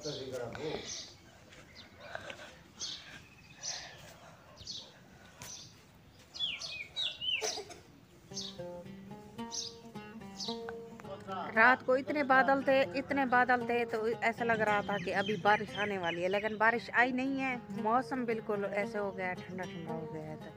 रात को इतने बादल थे तो ऐसा लग रहा था कि अभी बारिश आने वाली है, लेकिन बारिश आई नहीं है। मौसम बिल्कुल ऐसे हो गया, ठंडा ठंडा हो गया है।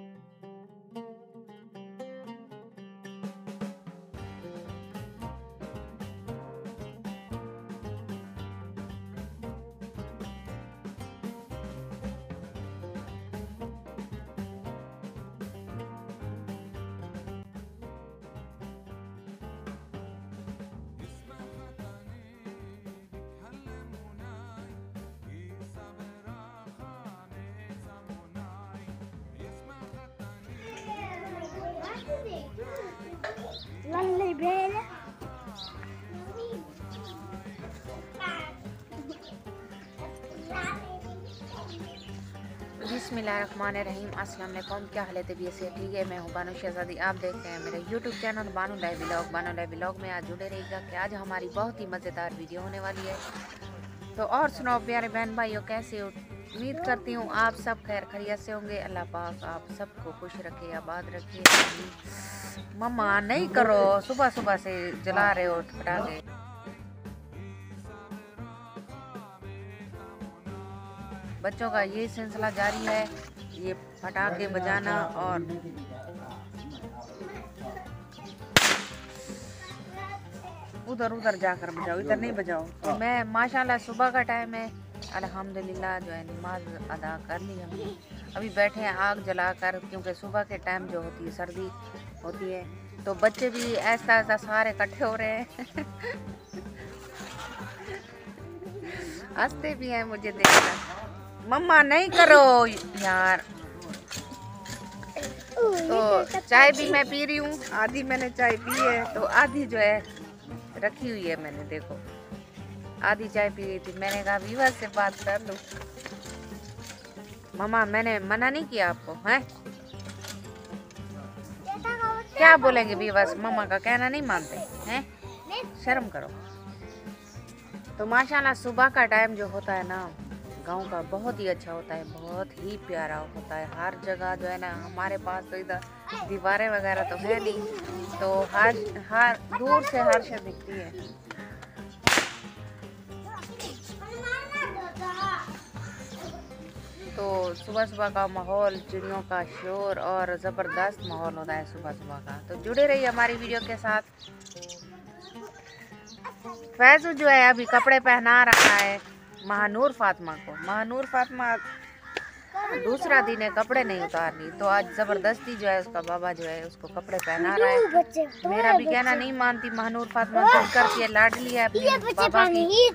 बिस्मिल्लाहिर्रहमानिर्रहीम। अस्सलाम वालेकुम। क्या हाल है? तबीयत से ठीक है? मैं हूँ बानो शहजादी। आप देखते हैं मेरे YouTube channel Bano live vlog. Bano live vlog में आज जुड़े रहिएगा कि आज हमारी बहुत ही मज़ेदार वीडियो होने वाली है। तो और सुनाओ प्यारे बहन भाइयों, कैसे हो? उम्मीद करती हूँ आप सब खैर खैरियत से होंगे। अल्लाह पाक आप सबको खुश रखे, आबाद रखे। मम्मा नहीं करो, सुबह सुबह से जला रहे हो पटाखे। बच्चों का ये सिलसिला जारी है, ये पटाखे बजाना। और उधर उधर जाकर बजाओ, इधर नहीं बजाओ। तो मैं माशाल्लाह सुबह का टाइम है, अल्हम्दुलिल्लाह जो है नमाज अदा कर ली हमने। अभी बैठे हैं आग जलाकर, क्योंकि सुबह के टाइम जो होती है सर्दी होती है। तो बच्चे भी ऐसा ऐसा सारे इकट्ठे हो रहे हैं हंसते भी हैं मुझे देखकर। मम्मा नहीं करो यार। तो चाय भी मैं पी रही हूँ, आधी मैंने चाय पी है, तो आधी जो है रखी हुई है मैंने। देखो आधी चाय पी रही थी, मैंने कहा विवाह से बात कर लूं। मम्मा मैंने मना नहीं किया आपको, हैं? क्या बोलेंगे विवाह? मम्मा का कहना नहीं मानते हैं? शर्म करो। तो माशाल्लाह सुबह का टाइम जो होता है ना गांव का, बहुत ही अच्छा होता है, बहुत ही प्यारा होता है। हर जगह जो है ना, हमारे पास तो इधर दीवारें वगैरह तो है नहीं, तो हर दूर से हर शय दिखती है। तो सुबह सुबह का माहौल, चिड़ियों का शोर और ज़बरदस्त माहौल होता है सुबह सुबह का। तो जुड़े रहिए हमारी वीडियो के साथ। फैजू जो है अभी कपड़े पहना रहा है महानूर फातिमा को। महानूर फातिमा दूसरा दिन है, कपड़े नहीं उतारनी, तो आज जबरदस्ती जो है उसका बाबा जो है उसको कपड़े पहना रहा है। मेरा भी कहना नहीं मानती महानूर फातिमा, जिद करती है, लाडली है अपने बाबा की।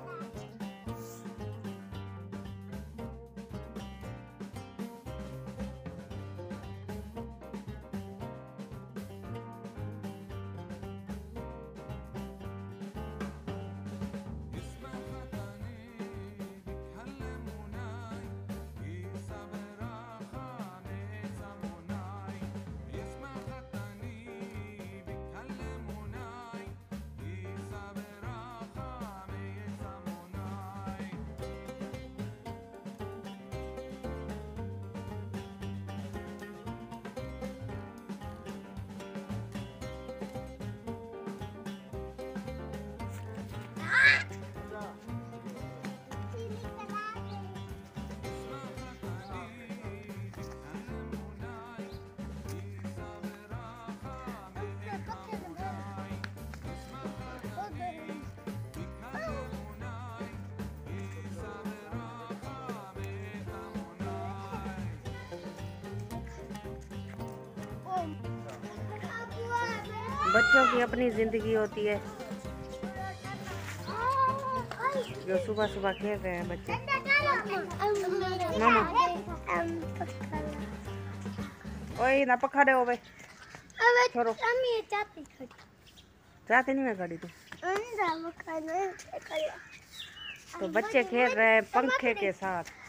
बच्चों की अपनी जिंदगी होती है, जो सुबह सुबह खेल रहे हैं बच्चे। मामा ओए ना पकड़े हो बे, छोड़ो। चाहते नहीं मैं खड़ी तू। तो बच्चे खेल रहे हैं पंखे के साथ।